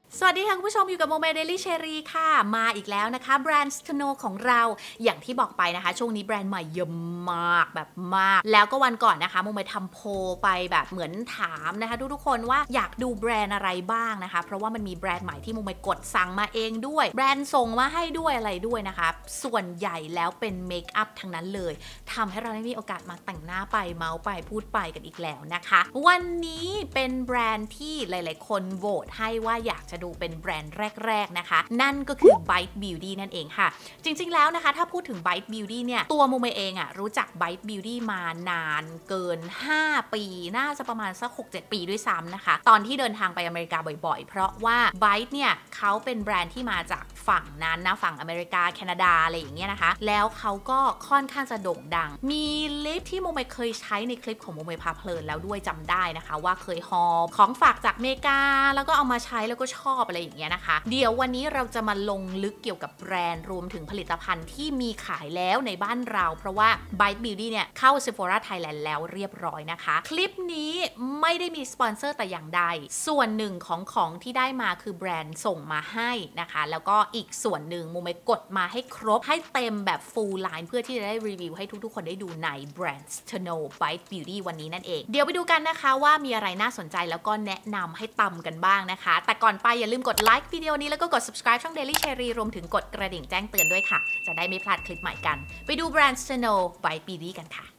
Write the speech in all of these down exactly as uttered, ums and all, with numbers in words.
สวัสดีค่ะคุณผู้ชมอยู่กับโมเมเดลี่เชอรี่ค่ะมาอีกแล้วนะคะแบรนด์สโนของเราอย่างที่บอกไปนะคะช่วงนี้แบรนด์ใหม่เยอะมากแบบมากแล้วก็วันก่อนนะคะโมเมทำโพลไปแบบเหมือนถามนะคะทุกๆคนว่าอยากดูแบรนด์อะไรบ้างนะคะเพราะว่ามันมีแบรนด์ใหม่ที่โมเมกดสั่งมาเองด้วยแบรนด์ส่งมาให้ด้วยอะไรด้วยนะคะส่วนใหญ่แล้วเป็นเมคอัพทั้งนั้นเลยทำให้เราได้มีโอกาสมาแต่งหน้าไปเมาส์ไปพูดไปกันอีกแล้วนะคะวันนี้เป็นแบรนด์ที่หลายๆคนโหวตให้ว่าอยากจะดูเป็นแบรนด์แรกๆนะคะนั่นก็คือ Bite Beauty นั่นเองค่ะจริงๆแล้วนะคะถ้าพูดถึง Bite Beauty เนี่ยตัวโมเมเองอะรู้จัก Bite Beauty มานานเกินห้าปีน่าจะประมาณสัก หกเจ็ด ปีด้วยซ้ำนะคะตอนที่เดินทางไปอเมริกาบ่อยๆเพราะว่า Bite เนี่ยเขาเป็นแบรนด์ที่มาจากฝั่งนั้นนะฝั่งอเมริกาแคนาดาอะไรอย่างเงี้ยนะคะแล้วเขาก็ค่อนข้างจะโด่งดังมีลิปที่โมเมเคยใช้ในคลิปของโมเมพาเพลินแล้วด้วยจำได้นะคะว่าเคยฮอลของฝากจากอเมริกาแล้วก็เอามาใช้แล้วก็ชอบอะไรอย่างเงี้ยนะคะเดี๋ยววันนี้เราจะมาลงลึกเกี่ยวกับแบรนด์รวมถึงผลิตภัณฑ์ที่มีขายแล้วในบ้านเราเพราะว่า Bite Beauty เนี่ยเข้า Sephora Thailand แล้วเรียบร้อยนะคะคลิปนี้ไม่ได้มีสปอนเซอร์แต่อย่างใดส่วนหนึ่งของของที่ได้มาคือแบรนด์ส่งมาให้นะคะแล้วก็อีกส่วนหนึ่งโมเมกดมาให้ครบให้เต็มแบบ full line เพื่อที่จะได้รีวิวให้ทุกๆคนได้ดูในแบรนด์ Snow Bite Beauty วันนี้นั่นเองเดี๋ยวไปดูกันนะคะว่ามีอะไรน่าสนใจแล้วก็แนะนำให้ตำกันบ้างนะคะแต่ก่อนไปอย่าลืมกดไลค์วิดีโอนี้แล้วก็กด subscribe ช่อง Daily Cherry รวมถึงกดกระดิ่งแจ้งเตือนด้วยค่ะจะได้ไม่พลาดคลิปใหม่กันไปดูแบรนด์ Snow Bite Beauty กันค่ะ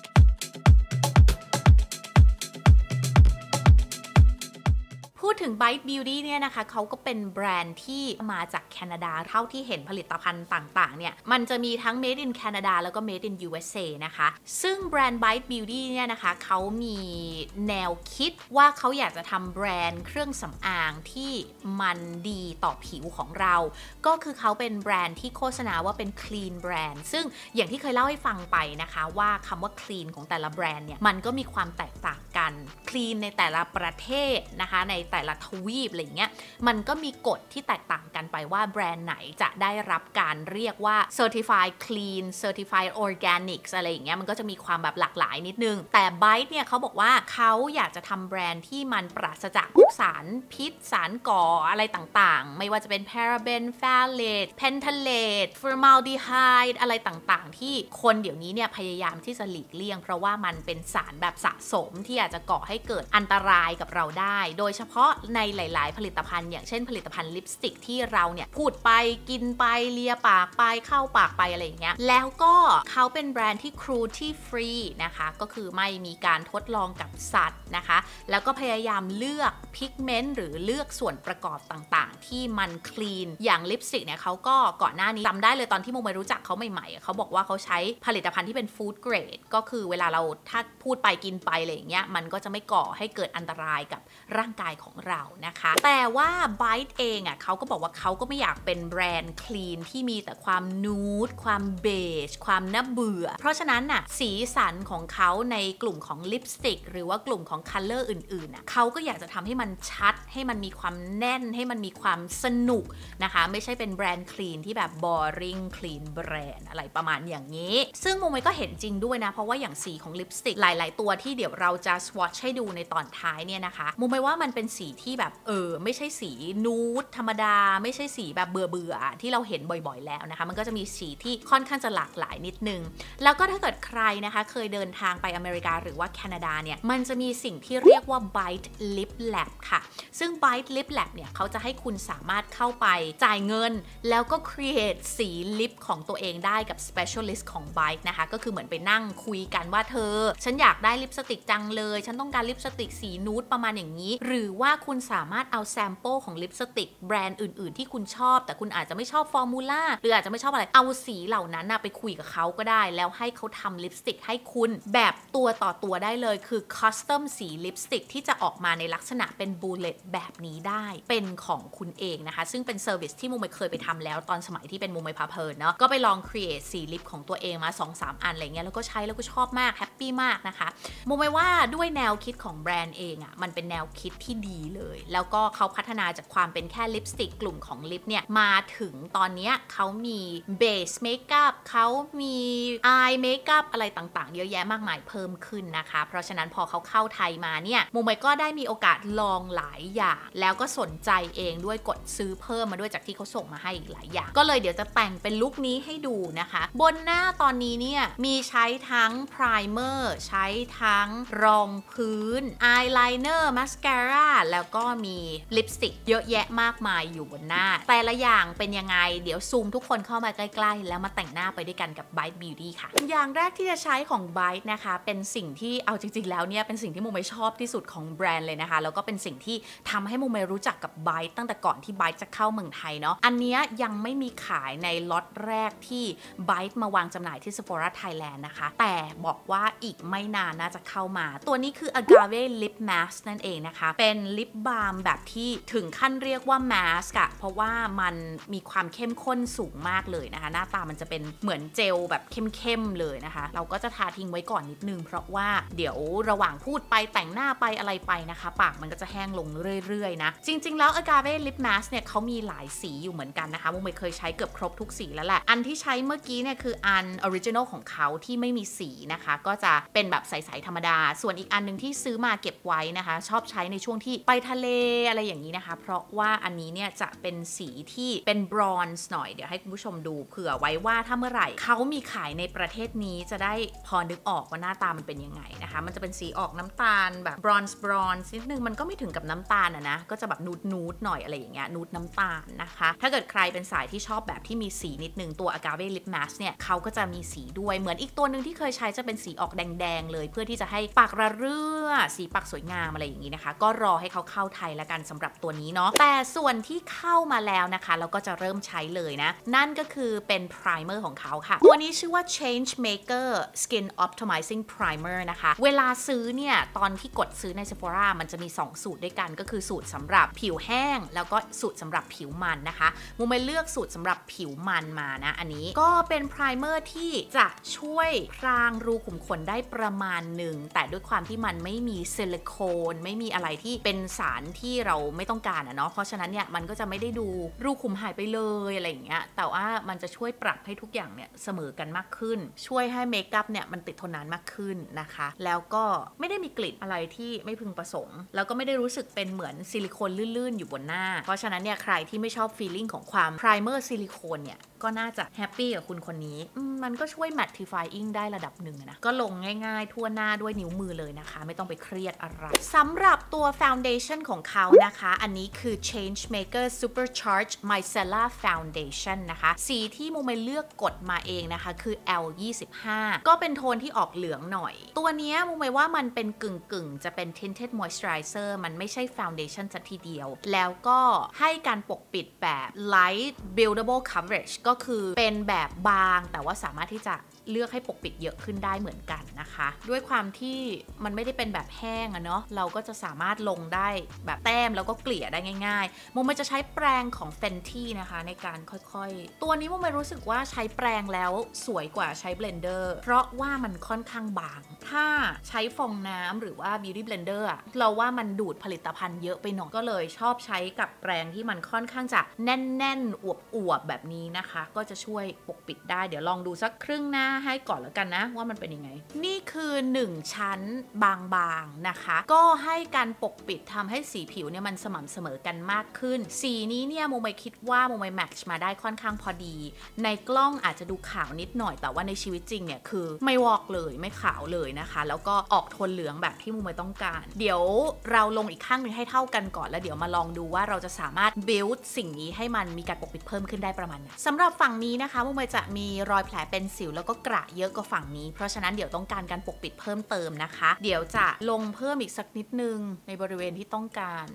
พูดถึง Bite Beauty เนี่ยนะคะเขาก็เป็นแบรนด์ที่มาจากแคนาดาเท่าที่เห็นผลิตภัณฑ์ต่างๆเนี่ยมันจะมีทั้ง Made in Canada แล้วก็ Made in ยู เอส เอ นะคะซึ่งแบรนด์ Bite Beauty เนี่ยนะคะเขามีแนวคิดว่าเขาอยากจะทำแบรนด์เครื่องสำอางที่มันดีต่อผิวของเราก็คือเขาเป็นแบรนด์ที่โฆษณาว่าเป็น clean brand ซึ่งอย่างที่เคยเล่าให้ฟังไปนะคะว่าคำว่า clean ของแต่ละแบรนด์เนี่ยมันก็มีความแตกต่างกัน clean ในแต่ละประเทศนะคะในแต่ละทวีปอะไรอย่างเงี้ยมันก็มีกฎที่แตกต่างกันไปว่าแบรนด์ไหนจะได้รับการเรียกว่า certified clean certified organic อะไรอย่างเงี้ยมันก็จะมีความแบบหลากหลายนิดนึงแต่ Bite เนี่ยเขาบอกว่าเขาอยากจะทำแบรนด์ที่มันปราศจากพวกสารพิษสารก่ออะไรต่างๆไม่ว่าจะเป็น paraben phthalate penthalate formaldehyde อะไรต่างๆที่คนเดี๋ยวนี้เนี่ยพยายามที่จะหลีกเลี่ยงเพราะว่ามันเป็นสารแบบสะสมที่อาจจะก่อให้เกิดอันตรายกับเราได้โดยเฉพาะในหลายๆผลิตภัณฑ์อย่างเช่นผลิตภัณฑ์ลิปสติกที่เราเนี่ยพูดไปกินไปเลียปากไปเข้าปากไปอะไรอย่างเงี้ยแล้วก็เขาเป็นแบรนด์ที่ cruelty free นะคะก็คือไม่มีการทดลองกับสัตว์นะคะแล้วก็พยายามเลือกพิกเมนต์หรือเลือกส่วนประกอบต่างๆที่มันคลีนอย่างลิปสติกเนี่ยเขาก็ก่อนหน้านี้จำได้เลยตอนที่โมไม่รู้จักเขาใหม่ๆเขาบอกว่าเขาใช้ผลิตภัณฑ์ที่เป็นฟู้ดเกรดก็คือเวลาเราถ้าพูดไปกินไปอะไรอย่างเงี้ยมันก็จะไม่ก่อให้เกิดอันตรายกับร่างกายของเรานะคะแต่ว่า Bite เองอ่ะเขาก็บอกว่าเขาก็ไม่อยากเป็นแบรนด์คลีนที่มีแต่ความนูดความเบจความน่าเบื่อเพราะฉะนั้นน่ะสีสันของเขาในกลุ่มของลิปสติกหรือว่ากลุ่มของคัลเลอร์อื่นๆน่ะเขาก็อยากจะทำให้มันชัดให้มันมีความแน่นให้มันมีความสนุกนะคะไม่ใช่เป็นแบรนด์คลีนที่แบบ boring clean แบรนด์อะไรประมาณอย่างนี้ซึ่งโมเมก็เห็นจริงด้วยนะเพราะว่าอย่างสีของลิปสติกหลายๆตัวที่เดี๋ยวเราจะ swatch ให้ดูในตอนท้ายเนี่ยนะคะโมเมว่ามันเป็นสีที่แบบเออไม่ใช่สีนูดธรรมดาไม่ใช่สีแบบเบื่อเบื่อที่เราเห็นบ่อยๆแล้วนะคะมันก็จะมีสีที่ค่อนข้างจะหลากหลายนิดนึงแล้วก็ถ้าเกิดใครนะคะเคยเดินทางไปอเมริกาหรือว่าแคนาดาเนี่ยมันจะมีสิ่งที่เรียกว่า Bite Lip Lab ค่ะซึ่ง Bite Lip Lab เนี่ยเขาจะให้คุณสามารถเข้าไปจ่ายเงินแล้วก็ create สีลิปของตัวเองได้กับ specialist ของ Bite นะคะก็คือเหมือนไปนั่งคุยกันว่าเธอฉันอยากได้ลิปสติกจังเลยฉันต้องการลิปสติกสีนูดประมาณอย่างนี้หรือว่าคุณสามารถเอาแซมเปิลของลิปสติกแบรนด์อื่นๆที่คุณชอบแต่คุณอาจจะไม่ชอบฟอร์มูล่าหรืออาจจะไม่ชอบอะไรเอาสีเหล่านั้นนะไปคุยกับเขาก็ได้แล้วให้เขาทำลิปสติกให้คุณแบบตัวต่อตัวได้เลยคือคัสตอมสีลิปสติกที่จะออกมาในลักษณะเป็นบูเลตแบบนี้ได้เป็นของคุณเองนะคะซึ่งเป็นเซอร์วิสที่โมไม่เคยไปทำแล้วตอนสมัยที่เป็นโมไม่พาเพลินเนาะก็ไปลองครีเอทสีลิปของตัวเองมา สองสาม อันอะไรเงี้ยแล้วก็ใช้แล้วก็ชอบมากแฮปปี้มากนะคะโมไม่ว่าด้วยแนวคิดของแบรนด์เองอะ่ะมันเป็นแนวคิดที่ดีดีเลยแล้วก็เขาพัฒนาจากความเป็นแค่ลิปสติกกลุ่มของลิปเนี่ยมาถึงตอนนี้เขามีเบสเมคอัพเขามีอายเมคอัพอะไรต่างๆเยอะแยะมากมายเพิ่มขึ้นนะคะเพราะฉะนั้นพอเขาเข้าไทยมาเนี่ยโมเมก็ได้มีโอกาสลองหลายอย่างแล้วก็สนใจเองด้วยกดซื้อเพิ่มมาด้วยจากที่เขาส่งมาให้อีกหลายอย่างก็เลยเดี๋ยวจะแต่งเป็นลุคนี้ให้ดูนะคะบนหน้าตอนนี้เนี่ยมีใช้ทั้งไพรเมอร์ใช้ทั้งรองพื้นอายไลเนอร์มาสคาร่าแล้วก็มีลิปสติกเยอะแยะมากมายอยู่บนหน้าแต่ละอย่างเป็นยังไงเดี๋ยวซูมทุกคนเข้ามาใกล้ๆแล้วมาแต่งหน้าไปด้วยกันกับ Byte Beauty ค่ะอย่างแรกที่จะใช้ของ Byte นะคะเป็นสิ่งที่เอาจริงๆแล้วเนี่ยเป็นสิ่งที่โมไม่ชอบที่สุดของแบรนด์เลยนะคะแล้วก็เป็นสิ่งที่ทำให้โมไม่รู้จักกับ Byte ตั้งแต่ก่อนที่ Byte จะเข้าเมืองไทยเนาะอันนี้ยังไม่มีขายในล็อตแรกที่ Byte มาวางจำหน่ายที่ Sephora Thailand นะคะแต่บอกว่าอีกไม่นานน่าจะเข้ามาตัวนี้คือ Agave Lip Mask นั่นเองนะคะเป็นลิปบาล์มแบบที่ถึงขั้นเรียกว่า mask อะเพราะว่ามันมีความเข้มข้นสูงมากเลยนะคะหน้าตามันจะเป็นเหมือนเจลแบบเข้มๆเลยนะคะเราก็จะทาทิ้งไว้ก่อนนิดนึงเพราะว่าเดี๋ยวระหว่างพูดไปแต่งหน้าไปอะไรไปนะคะปากมันก็จะแห้งลงเรื่อยๆนะจริงๆแล้ว Agave Lip Mask เนี่ยเขามีหลายสีอยู่เหมือนกันนะคะโมไม่เคยใช้เกือบครบทุกสีแล้วแหละอันที่ใช้เมื่อกี้เนี่ยคืออันออริจินอลของเขาที่ไม่มีสีนะคะก็จะเป็นแบบใสๆธรรมดาส่วนอีกอันนึงที่ซื้อมาเก็บไว้นะคะชอบใช้ในช่วงที่ไปทะเลอะไรอย่างนี้นะคะเพราะว่าอันนี้เนี่ยจะเป็นสีที่เป็นบรอนซ์หน่อยเดี๋ยวให้คุณผู้ชมดูเผื่อไว้ว่าถ้าเมื่อไหร่เขามีขายในประเทศนี้จะได้พอนึกออกว่าหน้าตามันเป็นยังไงนะคะมันจะเป็นสีออกน้ำตาลแบบบรอนซ์บรอนซ์นิดนึงมันก็ไม่ถึงกับน้ำตาลอะนะก็จะแบบนูดนูดหน่อยอะไรอย่างเงี้ยนูดน้ำตาลนะคะถ้าเกิดใครเป็นสายที่ชอบแบบที่มีสีนิดนึงตัว Agave Lip Mask เนี่ยเขาก็จะมีสีด้วยเหมือนอีกตัวนึงที่เคยใช้จะเป็นสีออกแดงๆเลยเพื่อที่จะให้ปากระเรื่อสีปากสวยงามอะไรอย่างนี้นะคะก็รอให้เขาเข้าไทยแล้วกันสำหรับตัวนี้เนาะแต่ส่วนที่เข้ามาแล้วนะคะเราก็จะเริ่มใช้เลยนะนั่นก็คือเป็นไพรเมอร์ของเขาค่ะตัวนี้ชื่อว่า Change Maker Skin Optimizing Primer นะคะเวลาซื้อเนี่ยตอนที่กดซื้อใน Sephora มันจะมีสองสูตรด้วยกันก็คือสูตรสำหรับผิวแห้งแล้วก็สูตรสำหรับผิวมันนะคะโมไม่เลือกสูตรสำหรับผิวมันมานะอันนี้ก็เป็นไพรเมอร์ที่จะช่วยพรางรูขุมขนได้ประมาณหนึ่งแต่ด้วยความที่มันไม่มีซิลิโคนไม่มีอะไรที่เป็นสารที่เราไม่ต้องการอะเนาะเพราะฉะนั้นเนี่ยมันก็จะไม่ได้ดูรูขุมหายไปเลยอะไรอย่างเงี้ยแต่ว่ามันจะช่วยปรับให้ทุกอย่างเนี่ยเสมอกันมากขึ้นช่วยให้เมคอัพเนี่ยมันติดทนนานมากขึ้นนะคะแล้วก็ไม่ได้มีกลิ่นอะไรที่ไม่พึงประสงค์แล้วก็ไม่ได้รู้สึกเป็นเหมือนซิลิโคนลื่นๆอยู่บนหน้าเพราะฉะนั้นเนี่ยใครที่ไม่ชอบฟีลลิ่งของความไพรเมอร์ซิลิโคนเนี่ยก็น่าจะแฮปปี้กับคุณคนนี้มันก็ช่วย mattifying ได้ระดับหนึ่งนะก็ลงง่ายๆทั่วหน้าด้วยนิ้วมือเลยนะคะไม่ต้องไปเครียดอะไรสำหรับตัว foundation ของเขานะคะอันนี้คือ Change Maker Supercharged Micellar Foundation นะคะสีที่โมไม่เลือกกดมาเองนะคะคือ แอล ยี่สิบห้า ก็เป็นโทนที่ออกเหลืองหน่อยตัวนี้โมไม่ว่ามันเป็นกึ่งๆจะเป็น tinted moisturizer มันไม่ใช่ foundation สักทีเดียวแล้วก็ให้การปกปิดแบบ light buildable coverage ก็คือเป็นแบบบางแต่ว่าสามารถที่จะเลือกให้ปกปิดเยอะขึ้นได้เหมือนกันนะคะด้วยความที่มันไม่ได้เป็นแบบแห้งอะเนาะเราก็จะสามารถลงได้แบบแต้มแล้วก็เกลี่ยได้ง่ายๆโมมันจะใช้แปรงของ Fenty นะคะในการค่อยๆตัวนี้โมมันรู้สึกว่าใช้แปรงแล้วสวยกว่าใช้เบลนเดอร์เพราะว่ามันค่อนข้างบางถ้าใช้ฟองน้ำหรือว่า Beauty Blender อะเราว่ามันดูดผลิตภัณฑ์เยอะไปหน่อยก็เลยชอบใช้กับแปรงที่มันค่อนข้างจะแน่นๆอวบๆแบบนี้นะคะก็จะช่วยปกปิดได้เดี๋ยวลองดูสักครึ่งหน้าให้ก่อนแล้วกันนะว่ามันเป็นยังไงนี่คือหนึ่งชั้นบางๆนะคะก็ให้การปกปิดทำให้สีผิวเนี่ยมันสม่ำเสมอกันมากขึ้นสีนี้เนี่ยโมไม่คิดว่าโมไม่แมทช์มาได้ค่อนข้างพอดีในกล้องอาจจะดูขาวนิดหน่อยแต่ว่าในชีวิตจริงเนี่ยคือไม่วอกเลยไม่ขาวเลยนะคะแล้วก็ออกโทนเหลืองแบบที่โมไม่ต้องการเดี๋ยวเราลงอีกข้างนึงให้เท่ากันก่อนแล้วเดี๋ยวมาลองดูว่าเราจะสามารถ build สิ่งนี้ให้มันมีการปกปิดเพิ่มขึ้นได้ประมาณไหนสำหรับฝั่งนี้นะคะโมไม่จะมีรอยแผลเป็นสิวแล้วก็กระเยอะกว่าฝั่งนี้เพราะฉะนั้นเดี๋ยวต้องการการปกปิดเพิ่มเติมนะคะเดี๋ยวจะลงเพิ่มอีกสักนิดนึงในบริเวณที่ต้องการ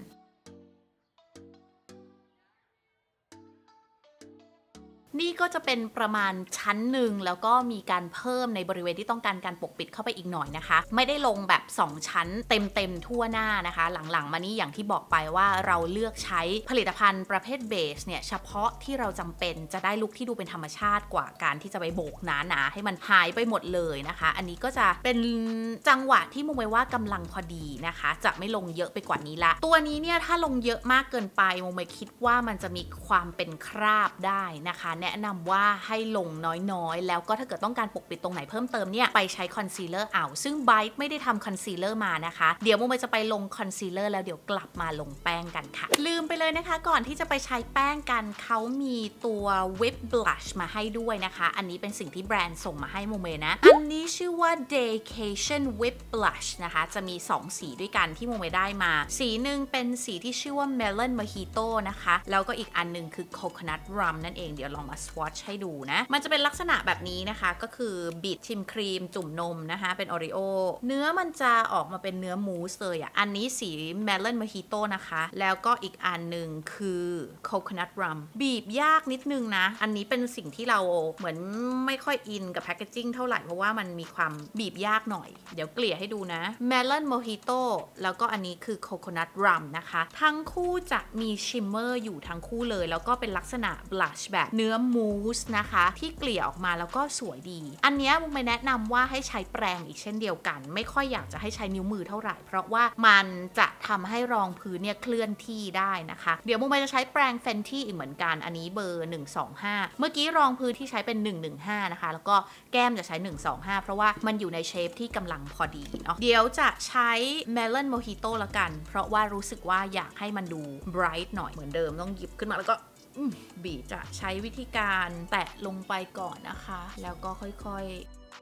นี่ก็จะเป็นประมาณชั้นหนึ่งแล้วก็มีการเพิ่มในบริเวณที่ต้องการการปกปิดเข้าไปอีกหน่อยนะคะไม่ได้ลงแบบสองชั้นเต็มๆทั่วหน้านะคะหลังๆมานี้อย่างที่บอกไปว่าเราเลือกใช้ผลิตภัณฑ์ประเภทเบสเนี่ยเฉพาะที่เราจำเป็นจะได้ลุคที่ดูเป็นธรรมชาติกว่าการที่จะไปโบกหนาๆให้มันหายไปหมดเลยนะคะอันนี้ก็จะเป็นจังหวะที่มุมไว้ว่ากำลังพอดีนะคะจะไม่ลงเยอะไปกว่านี้ละตัวนี้เนี่ยถ้าลงเยอะมากเกินไปมุมไว้คิดว่ามันจะมีความเป็นคราบได้นะคะแนะนำว่าให้ลงน้อยๆแล้วก็ถ้าเกิดต้องการปกปิดตรงไหนเพิ่มเติมเนี่ยไปใช้คอนซีลเลอร์เอาซึ่งไบท์ไม่ได้ทำคอนซีลเลอร์มานะคะเดี๋ยวมุมไว้จะไปลงคอนซีลเลอร์แล้วเดี๋ยวกลับมาลงแป้งกันค่ะลืมไปเลยนะคะก่อนที่จะไปใช้แป้งกันเขามีตัววิปบลัชมาให้ด้วยนะคะอันนี้เป็นสิ่งที่แบรนด์ส่งมาให้มุมไว้นะอันนี้ชื่อว่า Daycation Whip Blush นะคะจะมีสองสีด้วยกันที่มุมไว้ได้มาสีหนึ่งเป็นสีที่ชื่อว่า Melon Mojito นะคะแล้วก็อีกอันหนึ่งคือ Coconut Rum นั่นเองเดี๋ยวลองมา swatch ให้ดูนะมันจะเป็นลักษณะแบบนี้นะคะก็คือบีบชิมครีมจุ่มนมนะคะเป็น Oreo เนื้อมันจะออกมาเป็นเนื้อมูสเลยอ่ะอันนี้สี Melon Mojito นะคะแล้วก็อีกอันหนึ่งคือ Coconut Rum บีบยากนิดนึงนะอันนี้เป็นสิ่งที่เราเหมือนไม่ค่อยอินกับแพคเกจจิ้งเท่าไหร่เพราะว่ามันมีความบีบยากหน่อยเดี๋ยวเกลี่ยให้ดูนะ Melon Mojito แล้วก็อันนี้คือ Coconut Rum นะคะทั้งคู่จะมีชิมเมอร์อยู่ทั้งคู่เลยแล้วก็เป็นลักษณะบลัชแบบเนื้อมูสนะคะที่เกลี่ยออกมาแล้วก็สวยดีอันนี้มุกไม่แนะนำว่าให้ใช้แปรงอีกเช่นเดียวกันไม่ค่อยอยากจะให้ใช้นิ้วมือเท่าไหร่เพราะว่ามันจะทำให้รองพื้นเนี่ยเคลื่อนที่ได้นะคะเดี๋ยวมุกไม่จะใช้แปรง Fenty อีกเหมือนกันอันนี้เบอร์หนึ่งสองห้าเมื่อกี้รองพื้นที่ใช้เป็นหนึ่งหนึ่งห้านะคะแล้วก็แก้มจะใช้หนึ่งสองห้าเพราะว่ามันอยู่ในเชฟที่กำลังพอดีเนาะเดี๋ยวจะใช้ Melon Mojito ละกันเพราะว่ารู้สึกว่าอยากให้มันดู bright หน่อยเหมือนเดิมต้องหยิบขึ้นมาแล้วก็บีบจะใช้วิธีการแตะลงไปก่อนนะคะแล้วก็ค่อยๆ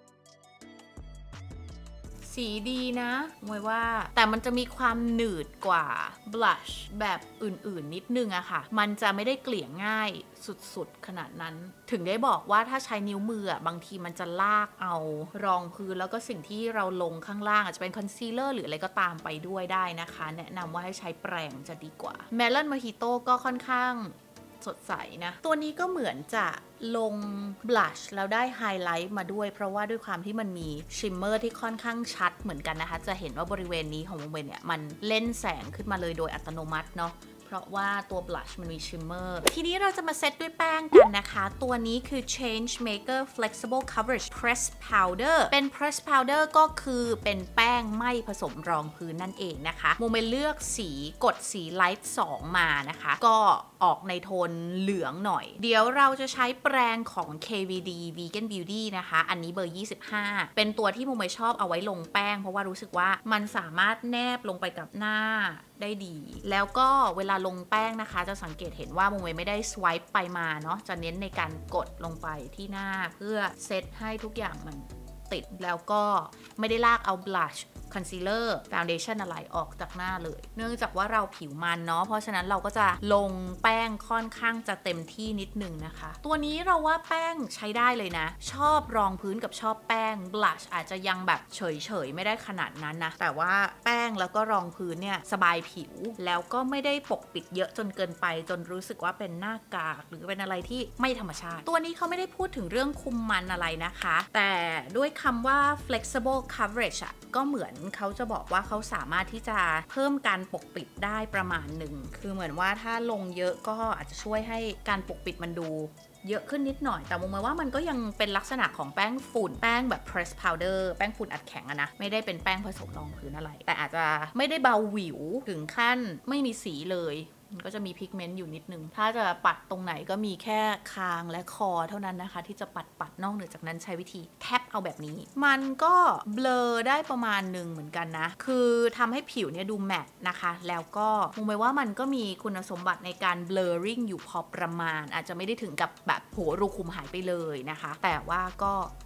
สีดีนะมวยว่าแต่มันจะมีความหนืดกว่า blush แบบอื่นๆนิดนึงอะค่ะมันจะไม่ได้เกลี่ยง่ายสุดๆขนาดนั้นถึงได้บอกว่าถ้าใช้นิ้วมือบางทีมันจะลากเอารองพื้นแล้วก็สิ่งที่เราลงข้างล่างอาจจะเป็นคอนซีลเลอร์หรืออะไรก็ตามไปด้วยได้นะคะแนะนำว่าให้ใช้แปรงจะดีกว่า Melon Mojito ก็ค่อนข้างสดใสนะตัวนี้ก็เหมือนจะลงบลัชแล้วได้ไฮไลท์มาด้วยเพราะว่าด้วยความที่มันมีชิมเมอร์ที่ค่อนข้างชัดเหมือนกันนะคะจะเห็นว่าบริเวณนี้ของวงเวียนเนี่ยมันเล่นแสงขึ้นมาเลยโดยอัตโนมัติเนาะเพราะว่าตัวบลัชมันมีชิมเมอร์ทีนี้เราจะมาเซตด้วยแป้งกันนะคะตัวนี้คือ Change Maker Flexible Coverage Press Powder เป็น Press Powder ก็คือเป็นแป้งไม่ผสมรองพื้นนั่นเองนะคะโมเมเลือกสีกดสีไลท์สองมานะคะก็ออกในโทนเหลืองหน่อยเดี๋ยวเราจะใช้แปรงของ เค วี ดี Vegan Beauty นะคะอันนี้เบอร์ยี่สิบห้าเป็นตัวที่โมไม่ชอบเอาไว้ลงแป้งเพราะว่ารู้สึกว่ามันสามารถแนบลงไปกับหน้าได้ดีแล้วก็เวลาลงแป้งนะคะจะสังเกตเห็นว่าโมเมไม่ได้สไวป์ไปมาเนาะจะเน้นในการกดลงไปที่หน้าเพื่อเซตให้ทุกอย่างมันติดแล้วก็ไม่ได้ลากเอาบลัชคอนซีลเลอร์ฟาวเดชั่นอะไรออกจากหน้าเลยเนื่องจากว่าเราผิวมันเนาะเพราะฉะนั้นเราก็จะลงแป้งค่อนข้างจะเต็มที่นิดนึงนะคะตัวนี้เราว่าแป้งใช้ได้เลยนะชอบรองพื้นกับชอบแป้งบลัชอาจจะยังแบบเฉยๆไม่ได้ขนาดนั้นนะแต่ว่าแป้งแล้วก็รองพื้นเนี่ยสบายผิวแล้วก็ไม่ได้ปกปิดเยอะจนเกินไปจนรู้สึกว่าเป็นหน้ากากหรือเป็นอะไรที่ไม่ธรรมชาติตัวนี้เขาไม่ได้พูดถึงเรื่องคุมมันอะไรนะคะแต่ด้วยคำว่า flexible coverage อะก็เหมือนเขาจะบอกว่าเขาสามารถที่จะเพิ่มการปกปิดได้ประมาณหนึ่งคือเหมือนว่าถ้าลงเยอะก็อาจจะช่วยให้การปกปิดมันดูเยอะขึ้นนิดหน่อยแต่มองมาว่ามันก็ยังเป็นลักษณะของแป้งฝุ่นแป้งแบบ press powder แป้งฝุ่นอัดแข็งอะนะไม่ได้เป็นแป้งผสมรองพื้นอะไรแต่อาจจะไม่ได้เบาหวิวถึงขั้นไม่มีสีเลยมันก็จะมีพิกเมนต์อยู่นิดนึงถ้าจะปัดตรงไหนก็มีแค่คางและคอเท่านั้นนะคะที่จะปัดปัดนอกเหนือจากนั้นใช้วิธีแทบเอาแบบนี้มันก็เบลอได้ประมาณหนึ่งเหมือนกันนะคือทำให้ผิวเนี่ยดูแมตต์นะคะแล้วก็มองไปว่ามันก็มีคุณสมบัติในการ blurring อยู่พอประมาณอาจจะไม่ได้ถึงกับแบบโหรูขุมหายไปเลยนะคะแต่ว่าก็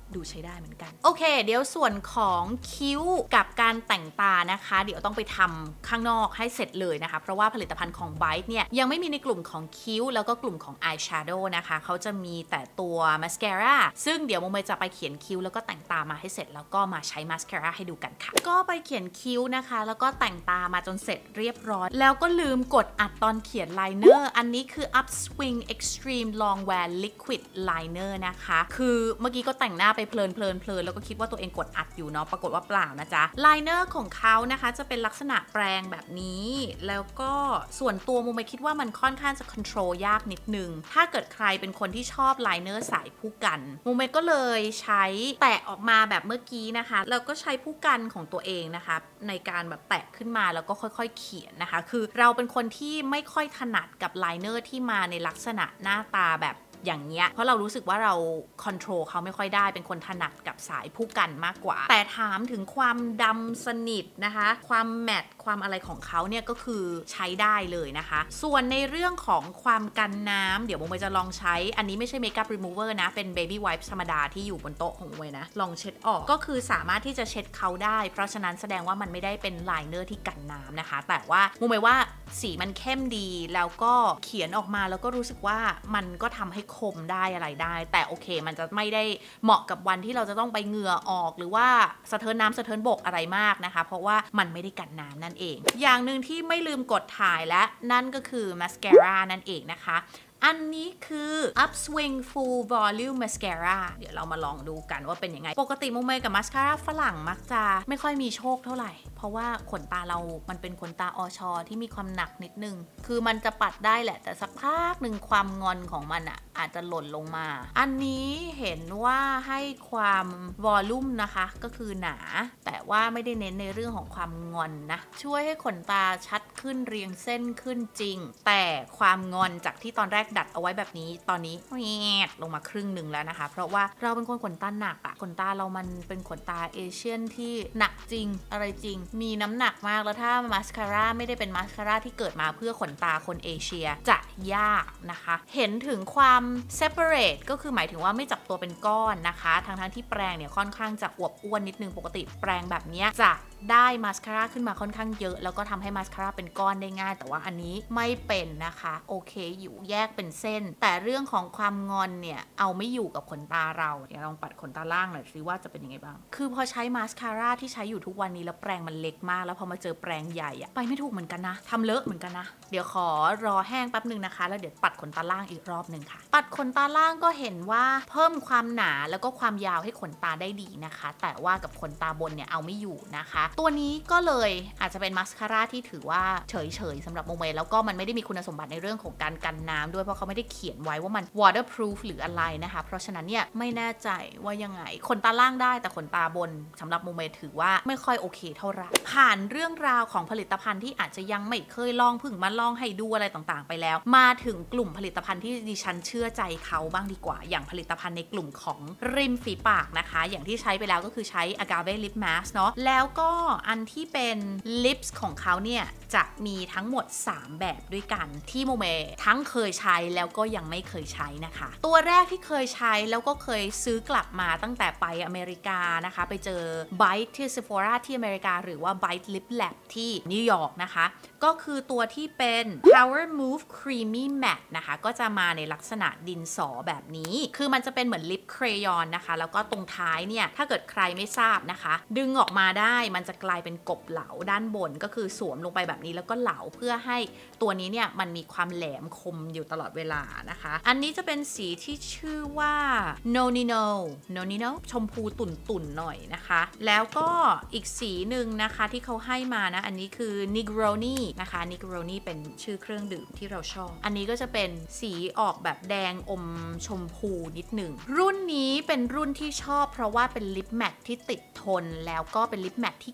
ดูใช้ได้เหมือนกันโอเคเดี๋ยวส่วนของคิ้วกับการแต่งตานะคะเดี๋ยวต้องไปทำข้างนอกให้เสร็จเลยนะคะเพราะว่าผลิตภัณฑ์ของ Byte เนี่ยยังไม่มีในกลุ่มของคิ้วแล้วก็กลุ่มของ Eyeshadow นะคะเขาจะมีแต่ตัวมาสคาร่าซึ่งเดี๋ยวโมเมจะไปเขียนคิ้วแล้วก็แต่งตามาให้เสร็จแล้วก็มาใช้มาสคาร่าให้ดูกันค่ะก็ไปเขียนคิ้วนะคะแล้วก็แต่งตามาจนเสร็จเรียบร้อยแล้วก็ลืมกดอัดตอนเขียนไลเนอร์อันนี้คือ Upswing Extreme Longwear Liquid Liner นะคะคือเมื่อกี้ก็แต่งหน้าไปเพลินเพลินเพลินแล้วก็คิดว่าตัวเองกดอัดอยู่เนาะปรากฏว่าเปล่านะจ๊ะไลเนอร์ของเขานะคะจะเป็นลักษณะแปรงแบบนี้แล้วก็ส่วนตัวโมเมคิดว่ามันค่อนข้างจะคอนโทรลยากนิดนึงถ้าเกิดใครเป็นคนที่ชอบไลเนอร์สายผู้กันโมเมก็เลยใช้แตะออกมาแบบเมื่อกี้นะคะแล้วก็ใช้ผู้กันของตัวเองนะคะในการแบบแตะขึ้นมาแล้วก็ค่อยๆเขียนนะคะคือเราเป็นคนที่ไม่ค่อยถนัดกับไลเนอร์ที่มาในลักษณะหน้าตาแบบอย่างเงี้ยเพราะเรารู้สึกว่าเราคอนโทรลเขาไม่ค่อยได้เป็นคนถนัดกับสายผู้กันมากกว่าแต่ถามถึงความดำสนิทนะคะความแมตต์ความอะไรของเขาเนี่ยก็คือใช้ได้เลยนะคะส่วนในเรื่องของความกันน้ำเดี๋ยวโมเมจะลองใช้อันนี้ไม่ใช่เมคอัพรีมูเวอร์นะเป็นเบบี้ไวป์ธรรมดาที่อยู่บนโต๊ะของโมเมนะลองเช็ดออกก็คือสามารถที่จะเช็ดเขาได้เพราะฉะนั้นแสดงว่ามันไม่ได้เป็นไลเนอร์ที่กันน้ำนะคะแต่ว่าโมเมว่าสีมันเข้มดีแล้วก็เขียนออกมาแล้วก็รู้สึกว่ามันก็ทำให้คมได้อะไรได้แต่โอเคมันจะไม่ได้เหมาะกับวันที่เราจะต้องไปเหงื่อออกหรือว่าสะเทินน้ำสะเทินบกอะไรมากนะคะเพราะว่ามันไม่ได้กันน้ำนั่นเองอย่างหนึ่งที่ไม่ลืมกดถ่ายและนั่นก็คือมาสคาร่านั่นเองนะคะอันนี้คือ Upswing Full Volume Mascara เดี๋ยวเรามาลองดูกันว่าเป็นยังไงปกติโมเมกับมาสคาร่าฝรั่งมักจะไม่ค่อยมีโชคเท่าไหร่เพราะว่าขนตาเรามันเป็นขนตาอชอที่มีความหนักนิดนึงคือมันจะปัดได้แหละแต่สักพักหนึ่งความงอนของมันอ่ะอาจจะหล่นลงมาอันนี้เห็นว่าให้ความวอลลุ่มนะคะก็คือหนาแต่ว่าไม่ได้เน้นในเรื่องของความงอนนะช่วยให้ขนตาชัดขึ้นเรียงเส้นขึ้นจริงแต่ความงอนจากที่ตอนแรกดัดเอาไว้แบบนี้ตอนนี้แงดลงมาครึ่งหนึ่งแล้วนะคะเพราะว่าเราเป็นคนขนตาหนักอะขนตาเรามันเป็นขนตาเอเชียนที่หนักจริงอะไรจริงมีน้ำหนักมากแล้วถ้ามาสคาร่าไม่ได้เป็นมาสคาร่าที่เกิดมาเพื่อขนตาคนเอเชียจะยากนะคะเห็นถึงความ separate ก็คือหมายถึงว่าไม่จับตัวเป็นก้อนนะคะทั้งทั้งที่แปรงเนี่ยค่อนข้างจะอวบอ้วนนิดนึงปกติแปรงแบบนี้จะได้มาสคาร่าขึ้นมาค่อนข้างเยอะแล้วก็ทำให้มาสคาร่าเป็นก้อนได้ง่ายแต่ว่าอันนี้ไม่เป็นนะคะโอเคอยู่แยกเป็นเส้นแต่เรื่องของความงอนเนี่ยเอาไม่อยู่กับขนตาเราเดี๋ยวลองปัดขนตาล่างหน่อยสิว่าจะเป็นยังไงบ้างคือพอใช้มาสคาร่าที่ใช้อยู่ทุกวันนี้แล้วแปรงมันเล็กมากแล้วพอมาเจอแปรงใหญ่อะไปไม่ถูกเหมือนกันนะทำเลอะเหมือนกันนะเดี๋ยวขอรอแห้งแป๊บนึงนะคะแล้วเดี๋ยวปัดขนตาล่างอีกรอบนึงค่ะปัดขนตาล่างก็เห็นว่าเพิ่มความหนาแล้วก็ความยาวให้ขนตาได้ดีนะคะแต่ว่ากับขนตาบนเนี่ยเอาไม่อยู่นะคะตัวนี้ก็เลยอาจจะเป็นมาสคาร่าที่ถือว่าเฉยๆสำหรับโมเมแล้วก็มันไม่ได้มีคุณสมบัติในเรื่องของการกันน้ำด้วยเพราะเขาไม่ได้เขียนไว้ว่ามัน waterproof หรืออะไรนะคะเพราะฉะนั้นเนี่ยไม่แน่ใจว่ายังไงขนตาล่างได้แต่ขนตาบนสำหรับโมเมถือว่าไม่ค่อยโอเคเท่าไหร่ผ่านเรื่องราวของผลิตภัณฑ์ที่อาจจะยังไม่เคยลองเพิ่งมาลองให้ดูอะไรต่างๆไปแล้วมาถึงกลุ่มผลิตภัณฑ์ที่ดิฉันเชื่อใจเขาบ้างดีกว่าอย่างผลิตภัณฑ์ในกลุ่มของริมฝีปากนะคะอย่างที่ใช้ไปแล้วก็คือใช้ Agave Lip Mask เนาะแล้วก็อันที่เป็นลิปส์ของเขาเนี่ยจะมีทั้งหมดสามแบบด้วยกันที่โมเมทั้งเคยใช้แล้วก็ยังไม่เคยใช้นะคะตัวแรกที่เคยใช้แล้วก็เคยซื้อกลับมาตั้งแต่ไปอเมริกานะคะไปเจอ Byte ที่ Sephora ที่อเมริกาหรือว่า Byte Lip Lab ที่นิวยอร์กนะคะก็คือตัวที่เป็น Power Move Creamy Matte นะคะก็จะมาในลักษณะดินสอแบบนี้คือมันจะเป็นเหมือนลิปเครยอนนะคะแล้วก็ตรงท้ายเนี่ยถ้าเกิดใครไม่ทราบนะคะดึงออกมาได้มันจะกลายเป็นกบเหลาด้านบนก็คือสวมลงไปแบบนี้แล้วก็เหลาเพื่อให้ตัวนี้เนี่ยมันมีความแหลมคมอยู่ตลอดเวลานะคะอันนี้จะเป็นสีที่ชื่อว่า Nonino Nonino ชมพูตุ่นๆหน่อยนะคะแล้วก็อีกสีหนึ่งนะคะที่เขาให้มานะอันนี้คือ Negroni นะคะ Negroni เป็นชื่อเครื่องดื่มที่เราชอบอันนี้ก็จะเป็นสีออกแบบแดงอมชมพูนิดหนึ่งรุ่นนี้เป็นรุ่นที่ชอบเพราะว่าเป็นลิปแมทที่ติดทนแล้วก็เป็นลิปแมทที่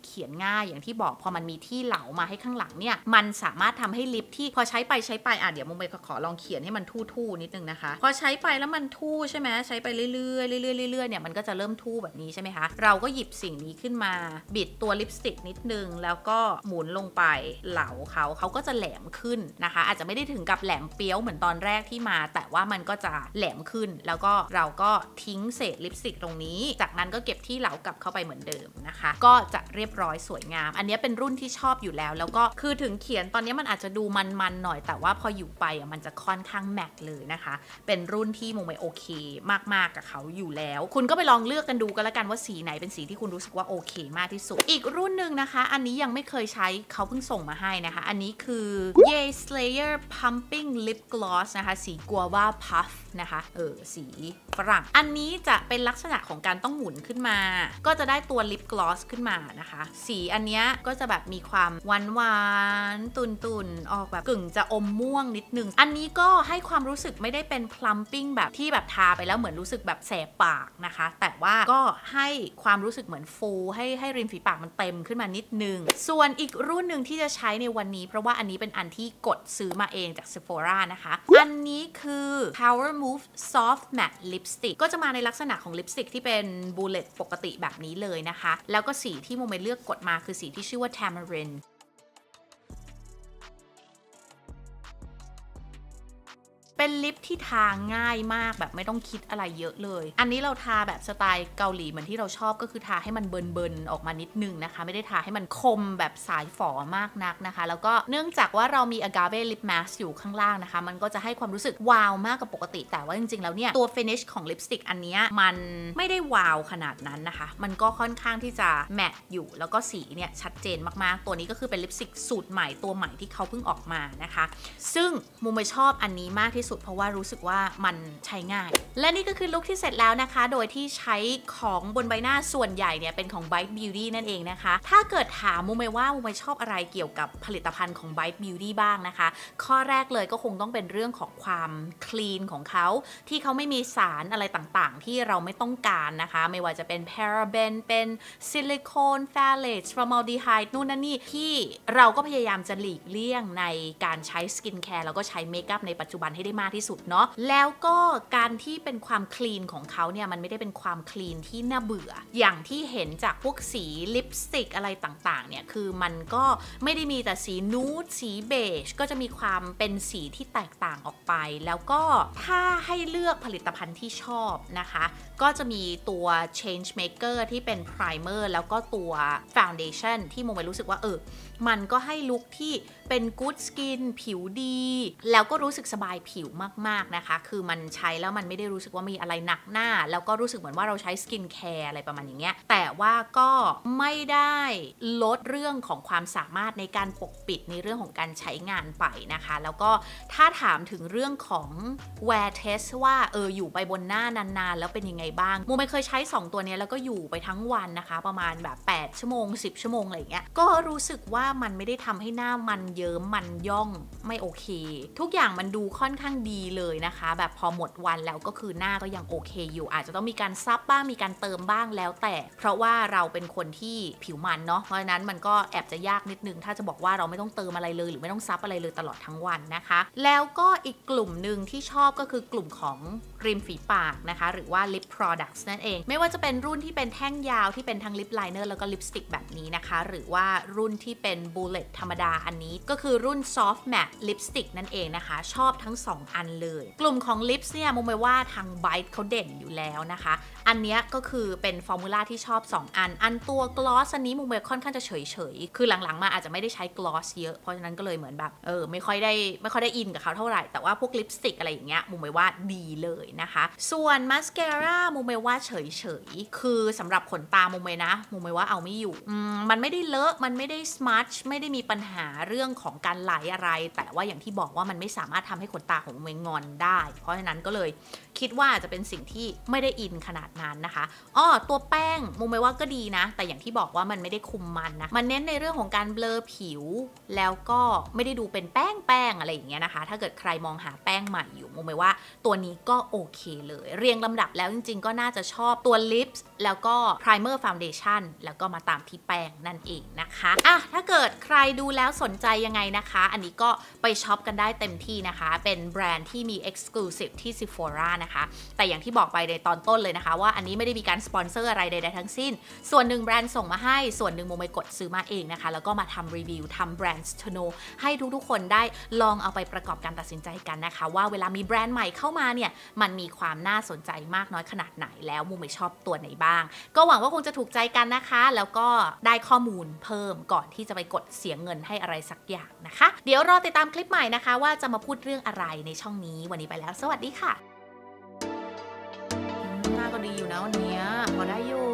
เขียนง่ายอย่างที่บอกพอมันมีที่เหลามาให้ข้างหลังเนี่ยมันสามารถทำให้ลิปที่พอใช้ไปใช้ไปอ่ะเดี๋ยวมุมไปขอลองเขียนให้มันทู่ๆนิดนึงนะคะพอใช้ไปแล้วมันทู่ใช่ไหมใช้ไปเรื่อยๆเรื่อยๆเรื่อยๆเนี่ยมันก็จะเริ่มทู่แบบนี้ใช่ไหมคะเราก็หยิบสิ่งนี้ขึ้นมาบิดตัวลิปสติกนิดนึงแล้วก็หมุนลงไปเหลาเขาเขาก็จะแหลมขึ้นนะคะอาจจะไม่ได้ถึงกับแหลมเปี้ยวเหมือนตอนแรกที่มาแต่ว่ามันก็จะแหลมขึ้นแล้วก็เราก็ทิ้งเศษลิปสติกตรงนี้จากนั้นก็เก็บที่เหลากลับเข้าไปเหมือนเดิมนะคะก็จะเรียบร้อยสวยงามอันนี้เป็นรุ่นที่ชอบอยู่แล้วแล้วก็คือถึงเขียนตอนนี้มันอาจจะดูมันๆหน่อยแต่ว่าพออยู่ไปอ่ะมันจะค่อนข้างแมตต์เลยนะคะเป็นรุ่นที่โมเมโอเคมากๆกับเขาอยู่แล้วคุณก็ไปลองเลือกกันดูกันละกันว่าสีไหนเป็นสีที่คุณรู้สึกว่าโอเคมากที่สุดอีกรุ่นหนึ่งนะคะอันนี้ยังไม่เคยใช้เขาเพิ่งส่งมาให้นะคะอันนี้คือ Yay Slayer Pumping Lip Gloss นะคะสี Guava Puff นะคะเออสีฝรั่งอันนี้จะเป็นลักษณะของการต้องหมุนขึ้นมาก็จะได้ตัวลิปกลอสขึ้นมานะคะสีอันนี้ก็จะแบบมีความหวานหวานตุนตุนออกแบบกึ่งจะอมม่วงนิดนึงอันนี้ก็ให้ความรู้สึกไม่ได้เป็น plumping แบบที่แบบทาไปแล้วเหมือนรู้สึกแบบแสบปากนะคะแต่ว่าก็ให้ความรู้สึกเหมือนฟูให้ให้ริมฝีปากมันเต็มขึ้นมานิดนึงส่วนอีกรุ่นหนึ่งที่จะใช้ในวันนี้เพราะว่าอันนี้เป็นอันที่กดซื้อมาเองจาก Sephora นะคะอันนี้คือ Power Move Soft Matte Lipstick ก็จะมาในลักษณะของลิปสติกที่เป็นบูเลตปกติแบบนี้เลยนะคะแล้วก็สีที่โมเมเลือกกดมาคือสีที่ชื่อว่า Tamarindเป็นลิปที่ทาง่ายมากแบบไม่ต้องคิดอะไรเยอะเลยอันนี้เราทาแบบสไตล์เกาหลีเหมือนที่เราชอบก็คือทาให้มันเบิร์นๆออกมานิดนึงนะคะไม่ได้ทาให้มันคมแบบสายฝอมากนักนะคะแล้วก็เนื่องจากว่าเรามี Agave Lip Mask อยู่ข้างล่างนะคะมันก็จะให้ความรู้สึกวาวมากกว่าปกติแต่ว่าจริงๆแล้วเนี่ยตัว finish ของลิปสติกอันนี้มันไม่ได้วาวขนาดนั้นนะคะมันก็ค่อนข้างที่จะแมตต์อยู่แล้วก็สีเนี่ยชัดเจนมากๆตัวนี้ก็คือเป็นลิปสติกสูตรใหม่ตัวใหม่ที่เขาเพิ่งออกมานะคะซึ่งมุมไม่ชอบอันนี้มากที่สุดเพราะว่ารู้สึกว่ามันใช้ง่ายและนี่ก็คือลุคที่เสร็จแล้วนะคะโดยที่ใช้ของบนใบหน้าส่วนใหญ่เนี่ยเป็นของ Bite Beauty นั่นเองนะคะถ้าเกิดถามมุมไม่ว่ามุมไม่ชอบอะไรเกี่ยวกับผลิตภัณฑ์ของ Bite Beauty บ้างนะคะข้อแรกเลยก็คงต้องเป็นเรื่องของความคลีนของเขาที่เขาไม่มีสารอะไรต่างๆที่เราไม่ต้องการนะคะไม่ว่าจะเป็น paraben เป็นซิลิโคน phthalates formaldehyde นู่นนั่นนี่ที่เราก็พยายามจะหลีกเลี่ยงในการใช้สกินแคร์แล้วก็ใช้เมคอัพในปัจจุบันให้ได้มากที่สุดเนาะแล้วก็การที่เป็นความคลีนของเขาเนี่ยมันไม่ได้เป็นความคลีนที่น่าเบื่ออย่างที่เห็นจากพวกสีลิปสติกอะไรต่างๆเนี่ยคือมันก็ไม่ได้มีแต่สีนูดสีเบจก็จะมีความเป็นสีที่แตกต่างออกไปแล้วก็ถ้าให้เลือกผลิตภัณฑ์ที่ชอบนะคะก็จะมีตัว change maker ที่เป็น primer แล้วก็ตัว foundation ที่โมเมรู้สึกว่าเออมันก็ให้ลุคที่เป็น good skin ผิวดีแล้วก็รู้สึกสบายผิวมากๆนะคะคือมันใช้แล้วมันไม่ได้รู้สึกว่ามีอะไรหนักหน้าแล้วก็รู้สึกเหมือนว่าเราใช้สกินแคร์อะไรประมาณอย่างเงี้ยแต่ว่าก็ไม่ได้ลดเรื่องของความสามารถในการปกปิดในเรื่องของการใช้งานไปนะคะแล้วก็ถ้าถามถึงเรื่องของ wear test ว่าเอออยู่ไปบนหน้านานๆแล้วเป็นยังไงบ้างโมไม่เคยใช้สองตัวนี้แล้วก็อยู่ไปทั้งวันนะคะประมาณแบบแปดชั่วโมงสิบชั่วโมงอะไรอย่างเงี้ยก็รู้สึกว่ามันไม่ได้ทำให้หน้ามันเยิ้มมันย่องไม่โอเคทุกอย่างมันดูค่อนข้างดีเลยนะคะแบบพอหมดวันแล้วก็คือหน้าก็ยังโอเคอยู่อาจจะต้องมีการซับบ้างมีการเติมบ้างแล้วแต่เพราะว่าเราเป็นคนที่ผิวมันเนาะเพราะฉะนั้นมันก็แอบจะยากนิดนึงถ้าจะบอกว่าเราไม่ต้องเติมอะไรเลยหรือไม่ต้องซับอะไรเลยตลอดทั้งวันนะคะแล้วก็อีกกลุ่มหนึ่งที่ชอบก็คือกลุ่มของริมฝีปากนะคะหรือว่า lip products นั่นเองไม่ว่าจะเป็นรุ่นที่เป็นแท่งยาวที่เป็นทั้ง lip liner แล้วก็ lipstick แบบนี้นะคะหรือว่ารุ่นที่เป็น bullet ธรรมดาอันนี้ก็คือรุ่น soft matte lipstick นั่นเองนะคะชอบทั้งสองอันเลยกลุ่มของ lips เนี่ยโมไม่ว่าทาง Bite เขาเด่นอยู่แล้วนะคะอันนี้ก็คือเป็นฟอร์มูล่าที่ชอบสองอันอันตัว gloss อันนี้โมไม่ค่อนข้างจะเฉยๆคือหลังๆมาอาจจะไม่ได้ใช้ gloss เยอะเพราะฉะนั้นก็เลยเหมือนแบบเออไม่ค่อยได้ไม่ค่อยได้อินกับเขาเท่าไหร่แต่ว่าพวก lipstick อะไรอย่างเงี้ยโมไม่ว่าดีเลยนะคะส่วนมาสคาร่าโมไม่ว่าเฉยๆคือสำหรับขนตาโมไม่นะโมไม่ว่าเอาไม่อยู่มันไม่ได้เลอะมันไม่ได้สมัชไม่ได้มีปัญหาเรื่องของการไหลอะไรแต่ว่าอย่างที่บอกว่ามันไม่สามารถทำให้ขนตาของโมเมงอนได้เพราะฉะนั้นก็เลยคิดว่าจะเป็นสิ่งที่ไม่ได้อินขนาดนั้นนะคะอ้อตัวแป้งโมเมว่าก็ดีนะแต่อย่างที่บอกว่ามันไม่ได้คุมมันนะมันเน้นในเรื่องของการเบลอผิวแล้วก็ไม่ได้ดูเป็นแป้งแป้งอะไรอย่างเงี้ยนะคะถ้าเกิดใครมองหาแป้งใหม่อยู่โมเมว่าตัวนี้ก็โอเคเลยเรียงลำดับแล้วจริงๆก็น่าจะชอบตัวลิปส์แล้วก็ primer foundation แล้วก็มาตามที่แป้งนั่นเองนะคะอ่ะถ้าเกิดใครดูแล้วสนใจยังไงนะคะอันนี้ก็ไปช็อปกันได้เต็มที่นะคะเป็นแบรนด์ที่มี exclusive ที่ Sephora นะคะแต่อย่างที่บอกไปในตอนต้นเลยนะคะว่าอันนี้ไม่ได้มีการสปอนเซอร์อะไรใดๆทั้งสิ้นส่วนหนึ่งแบรนด์ส่งมาให้ส่วนหนึ่งโมไปกดซื้อมาเองนะคะแล้วก็มาทำรีวิวทำแบรนด์ to know ให้ทุกๆคนได้ลองเอาไปประกอบการตัดสินใจกันนะคะว่าเวลามีแบรนด์ใหม่เข้ามาเนี่ยมันมีความน่าสนใจมากน้อยขนาดไหนแล้วโมไม่ชอบตัวไหนบ้างก็หวังว่าคงจะถูกใจกันนะคะแล้วก็ได้ข้อมูลเพิ่มก่อนที่จะไปกดเสียเงินให้อะไรสักอย่างนะคะเดี๋ยวรอติดตามคลิปใหม่นะคะว่าจะมาพูดเรื่องอะไรในช่องนี้วันนี้ไปแล้วสวัสดีค่ะหน้าก็ดีอยู่นะวันนี้พอได้อยู่